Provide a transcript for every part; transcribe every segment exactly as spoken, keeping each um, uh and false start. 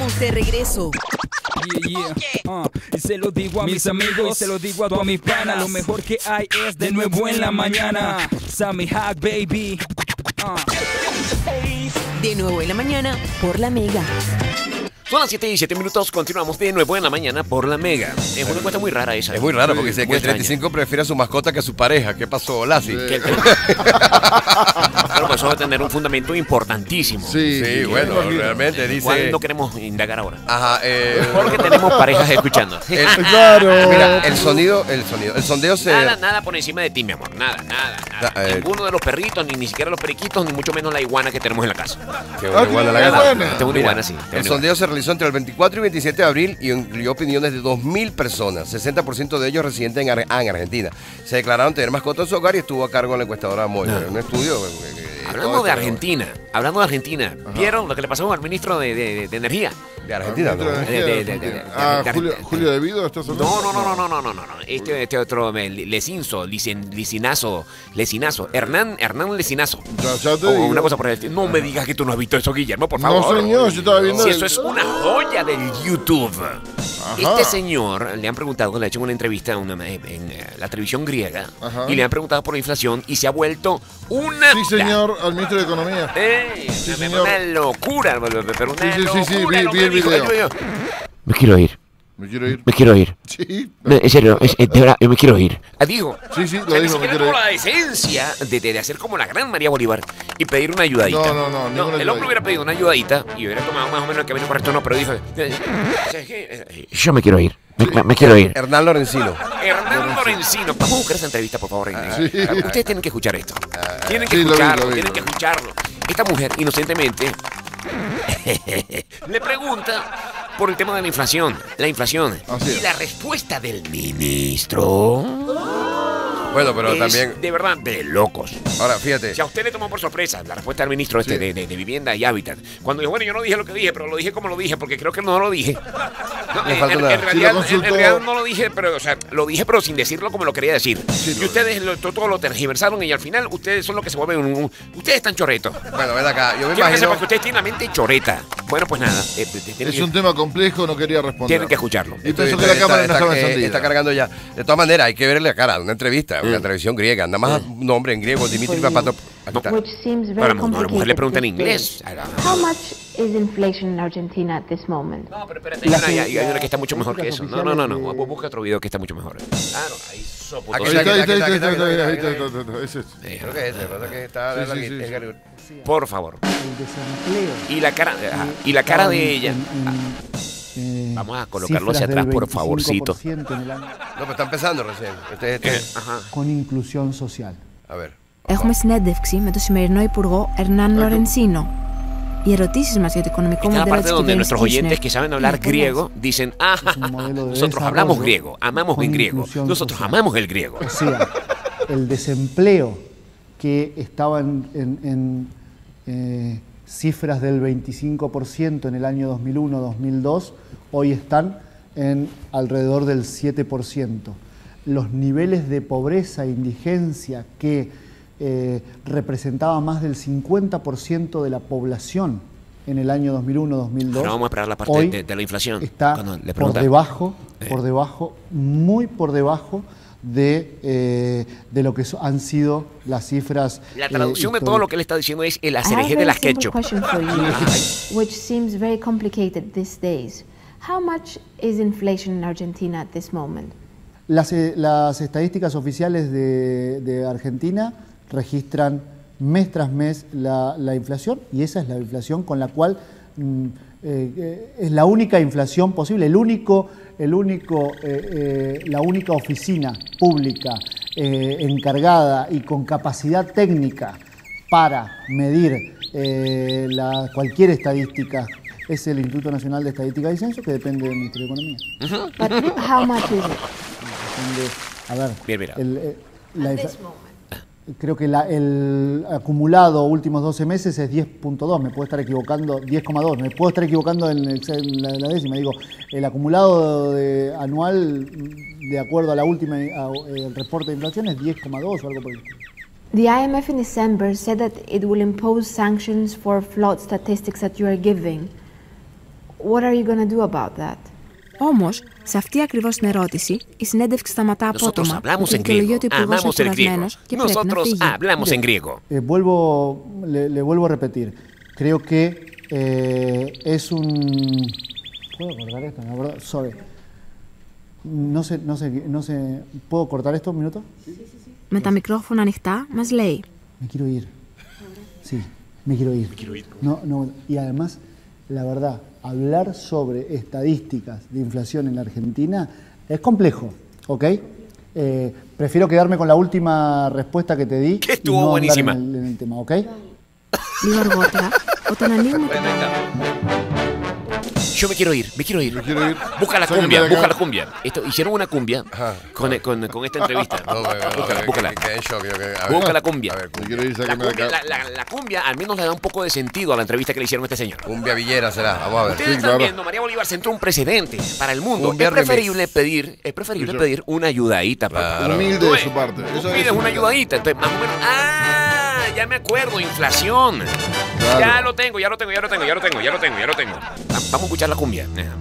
estamos de regreso. Yeah, yeah. Uh, y se lo digo a mis, mis amigos, y se lo digo a todos mis panas. Lo mejor que hay es de nuevo en la mañana. Sammy Hack, baby. Uh. De nuevo en la mañana por la Mega. Son las siete y siete minutos, continuamos de nuevo en la mañana por la Mega. Es una encuesta muy rara esa. Es muy rara porque sí, dice que el treinta y cinco por ciento prefiere a su mascota que a su pareja. ¿Qué pasó, Lassie? Sí. Claro, pues eso va a tener un fundamento importantísimo. Sí, sí, bueno, realmente dice... ¿Cuál no queremos indagar ahora? Ajá, eh... Porque tenemos parejas escuchando. El, claro. Mira, el sonido, el sonido, el sondeo se... Nada, nada por encima de ti, mi amor, nada, nada, nada. Na, eh... Ninguno de los perritos, ni, ni siquiera los periquitos, ni mucho menos la iguana que tenemos en la casa. Qué buena iguana la gana. Tengo una iguana, sí. El sondeo se realizó entre el veinticuatro y veintisiete de abril y incluyó opiniones de dos mil personas. sesenta por ciento de ellos residentes en, Ar en Argentina. Se declararon tener mascotas en su hogar y estuvo a cargo de la encuestadora Moya. No. Un estudio... Eh, hablando de Argentina, hablando de Argentina, Ajá. ¿vieron lo que le pasó al ministro de, de, de Energía? De Argentina, ¿no? De, de, de, de, de, ah, de, Julio, Julio De Vido, ¿estás hablando? No, no, no, no, no, no, no, no. Este, este otro, Lecinzo, Licinazo, Lecinazo, Hernán, Hernán Lecinazo. Ya, ya te o digo. Una cosa por el estilo. No me digas que tú no has visto eso, Guillermo, por favor. No, señor, yo estaba viendo. Si el... eso es una joya del YouTube. Ajá. Este señor le han preguntado, le han hecho una entrevista una, en, en la televisión griega, Ajá. y le han preguntado por la inflación y se ha vuelto una... Sí, señor, al ministro de Economía. ¡Ey! Sí, una, señor. una locura, pero una sí, sí, locura. Sí, sí, vi, vi el dijo, video. yo, yo. Me quiero ir. Me quiero ir. Me quiero ir. Sí. Me, en serio, es, es, de verdad, yo me quiero ir. Ah, dijo. Sí, sí, lo o sea, dijo, ni me siquiera quiero tuvo ir. la decencia de, de, de hacer como la gran María Bolívar y pedir una ayudadita. No, no, no. no el ayudadita. hombre hubiera pedido una ayudadita y hubiera tomado más o menos el camino correcto, no, pero dijo... Yo me quiero ir. Me, me, me quiero ir. Hernán Lorenzino. Hernán Lorenzino. Vamos a buscar esa entrevista, por favor. Ah, sí. Ustedes tienen que escuchar esto. Ah, tienen que sí, escucharlo, lo vi, lo vi, tienen que escucharlo. Esta mujer, inocentemente, le pregunta por el tema de la inflación. La inflación. Así y es. la respuesta del ministro... Bueno, pero es también... de verdad, de locos. Ahora, fíjate. Si a usted le tomó por sorpresa la respuesta del ministro este sí. de, de, de Vivienda y Hábitat, cuando dijo, bueno, yo no dije lo que dije, pero lo dije como lo dije, porque creo que no lo dije. No, en, en, en, realidad, sí en, en realidad no lo dije, pero, o sea, lo dije, pero sin decirlo como lo quería decir. Sí, y ustedes lo, todo, todo lo tergiversaron y al final ustedes son los que se vuelven un... un ustedes están choretos. Bueno, ven acá, yo me Quiero imagino... que sepan que ustedes tienen la mente choreta. Bueno, pues nada. Eh, es que, un tema complejo, no quería responder. Tienen que escucharlo. Y pensó que la cámara no estaba encendida. Está cargando ya. De todas maneras, hay que verle la cara, una entrevista, mm. una televisión griega. Nada más un nombre en griego, Dimitri Papato. No. Ahora, la mujer le pregunta en inglés. How much is inflation in Argentina at this moment? No, pero espérate, hay una, hay, hay una que está mucho mejor que eso. No, no, no, no. Busca otro video que está mucho mejor. Claro, ahí sopo. Ahí está, ahí está, ahí está, ahí está, ese. Creo que es ese, ¿verdad? Que está por favor. El desempleo. Y la cara, y la cara de ella. Eh, Vamos a colocarlo hacia atrás, por favorcito. En el año. No, pero está empezando recién. Este, este. Eh, ajá. Con inclusión social. A ver. Έχουμε συνέντευξη με τον σημερινό Υπουργό Ερνάν Λορενσίνο. Οι ερωτήσεις μας για το οικονομικό μοντέλο της κυβέρνησης donde nuestros oyentes que saben hablar griego dicen, ah, nosotros hablamos griego, amamos el griego, nosotros amamos el griego. O sea, el desempleo que estaba en, en, en eh, cifras del veinticinco por ciento en el año dos mil uno dos mil dos, hoy están en alrededor del siete por ciento. Los niveles de pobreza e indigencia que eh, representaban más del cincuenta por ciento de la población en el año dos mil uno dos mil dos, ahora vamos a esperar la parte hoy de, de la inflación. Está le por debajo, eh. por debajo, muy por debajo de, eh, de lo que so, han sido las cifras. La traducción eh, de todo lo que él está diciendo es el acereje de las ketchup. Which seems very complicated these days. How much is inflation in Argentina at this moment? Las, las estadísticas oficiales de, de Argentina registran mes tras mes la, la inflación, y esa es la inflación con la cual mm, eh, es la única inflación posible, el único, el único, eh, eh, la única oficina pública eh, encargada y con capacidad técnica para medir eh, la, cualquier estadística es el Instituto Nacional de Estadística y Censo, que depende del Ministerio de Economía. Uh-huh. But how much is it? A ver, bien, mira. El, el, la, creo que la, el acumulado últimos doce meses es diez punto dos, me puedo estar equivocando, diez coma dos, me puedo estar equivocando en, el, en la, la décima. Digo, el acumulado de, anual, de acuerdo a la última, a, el reporte de inflación, es diez coma dos o algo por el estilo. The I M F in December said that it will impose sanctions for flawed statistics that you are giving. what are you going to do about that? Όμως, σε αυτή ακριβώς την ερώτηση, η συνέντευξη σταματά απότομα. Δικαιολογεί ότι ο υπουργός είναι κουρασμένος και πρέπει να φύγει. Hablamos en griego. Eh, vuelvo, le, le vuelvo a repetir. Creo que eh, es un... ¿Puedo cortar esto? La verdad, sorry. No sé, no sé, no sé. ¿Puedo cortar esto un minuto? Με τα μικρόφωνα ανοιχτά, μας λέει. Me quiero ir. Sí, me quiero ir. Me quiero ir. No, no, y además, la verdad, hablar sobre estadísticas de inflación en la Argentina es complejo, ¿ok? Eh, prefiero quedarme con la última respuesta que te di que estuvo y no buenísima. En el, en el tema, ¿ok? Λίγο αργότερα, όταν ανοίγουμε την... Yo me quiero ir, me quiero ir. Me quiero ir. Busca la Sáquenme cumbia, de acá. busca la cumbia. Esto, hicieron una cumbia con, con, con esta entrevista. No, pero, Búscala, que- búscala. que- que en shock, yo que- a ver. Busca la cumbia. A ver, Me quiero ir, La sáquenme de cumbia, acá. la, la- la cumbia al menos le da un poco de sentido a la entrevista que le hicieron a este señor. Cumbia villera será, vamos a ver. Ustedes Sí, están claro. viendo, María Bolívar sentó un precedente para el mundo. Cumbia Es preferible remix. pedir, es preferible Sí, pedir una ayudadita. papá. Claro. Humilde Tú de ves, su parte. Tú Eso pides es una ayudadita, entonces más o menos. ¡Ah! Ya me acuerdo, inflación. Claro. Ya lo tengo, ya lo tengo, ya lo tengo, ya lo tengo, ya lo tengo, ya lo tengo. Va- Vamos a escuchar la cumbia. Ajá.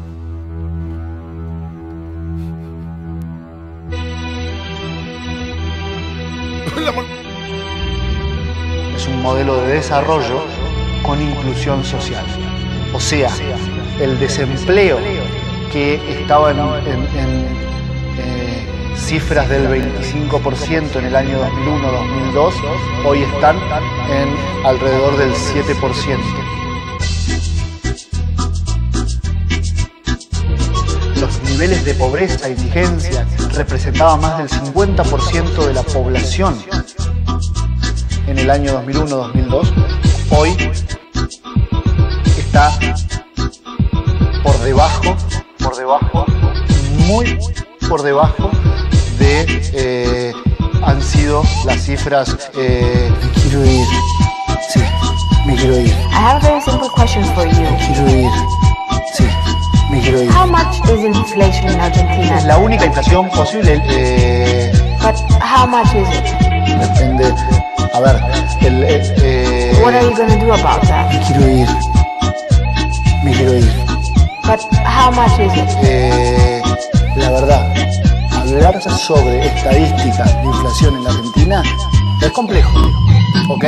Es un modelo de desarrollo con inclusión social. O sea, el desempleo que estaba en, en- en, eh, cifras del veinticinco por ciento en el año dos mil uno dos mil dos, hoy están en alrededor del siete por ciento. Los niveles de pobreza y indigencia representaban más del cincuenta por ciento de la población en el año dos mil uno dos mil dos, hoy está por debajo, por debajo, muy por debajo de, eh, han sido las cifras, eh, me quiero ir, sí, me quiero ir, I have a very simple question for you. me quiero ir, sí, me quiero ir. How much is inflation in Es Argentina? la única inflación posible, eh, But how much is it? depende, a ver, el, eh, eh, What are you going to do about that? me quiero ir, me quiero ir. But how much is it? Eh, la verdad, hablar sobre estadísticas de inflación en la Argentina es complejo, ¿ok?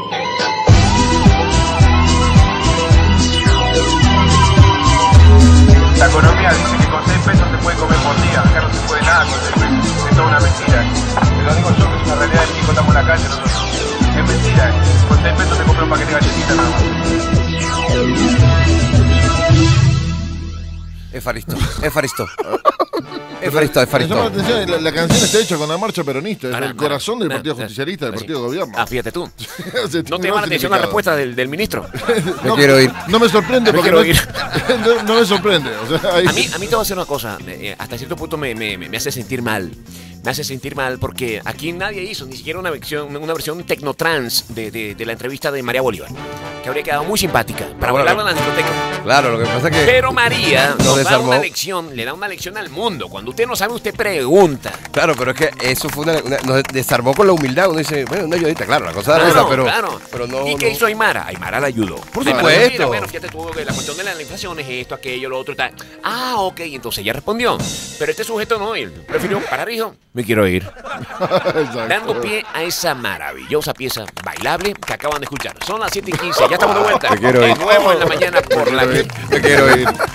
La economía dice que con seis pesos se puede comer por día, acá no se puede nada con seis pesos, es toda una mentira. Te lo digo yo que es una realidad del chico, estamos en la calle nosotros. Es mentira, con seis pesos te compras un paquete de galletitas nada más. Efaristo, Efaristo. Efaristo, Me llama la Efaristo. atención, la, la canción está hecha con la marcha peronista, es Para, el para. corazón del Ah, Partido ah, Justicialista, del ah, Partido sí. de Gobierno. Ah, fíjate tú. Se ¿No te tiene llama la atención la significado. respuesta del, del ministro? Me quiero ir. No me sorprende Me porque quiero no, ir. no, no me sorprende. O sea, ahí- A mí, a mí te voy a decir una cosa, eh, hasta cierto punto me, me- me hace sentir mal. Me hace sentir mal porque aquí nadie hizo ni siquiera una versión, una versión tecnotrans de, de, de la entrevista de María Bolívar, que habría quedado muy simpática para Bueno, bailarla en la discoteca. Claro, lo que pasa es que. Pero María Lo nos da desarmó. una lección, le da una lección al mundo. Cuando usted no sabe, usted pregunta. Claro, pero es que eso fue una, una- nos desarmó con la humildad. Uno dice, bueno, una ayudita, claro, la cosa era Claro, esa, pero, claro. pero no. ¿Y qué no. hizo Aymara? Aymara la ayudó. Por Aymara supuesto. dijo, mira, bueno, fíjate tú que la cuestión de la inflación es esto, aquello, lo otro y tal. Ah, ok, entonces ella respondió. Pero este sujeto no, él prefirió parar y dijo, me quiero ir. Exacto. Dando pie a esa maravillosa pieza bailable que acaban de escuchar. Son las siete y quince, ya estamos de vuelta. Me quiero De ir. nuevo en la mañana por la... Me quiero ir.